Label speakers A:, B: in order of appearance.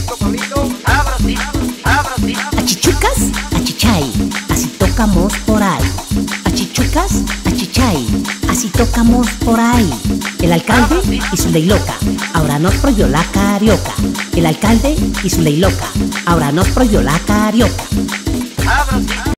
A: Achichucas, achichay, así tocamos por ahí. Achichucas, achichay, así tocamos por ahí. El alcalde y su ley loca, ahora nos prohibió la carioca. El alcalde y su ley loca, ahora nos prohibió la carioca.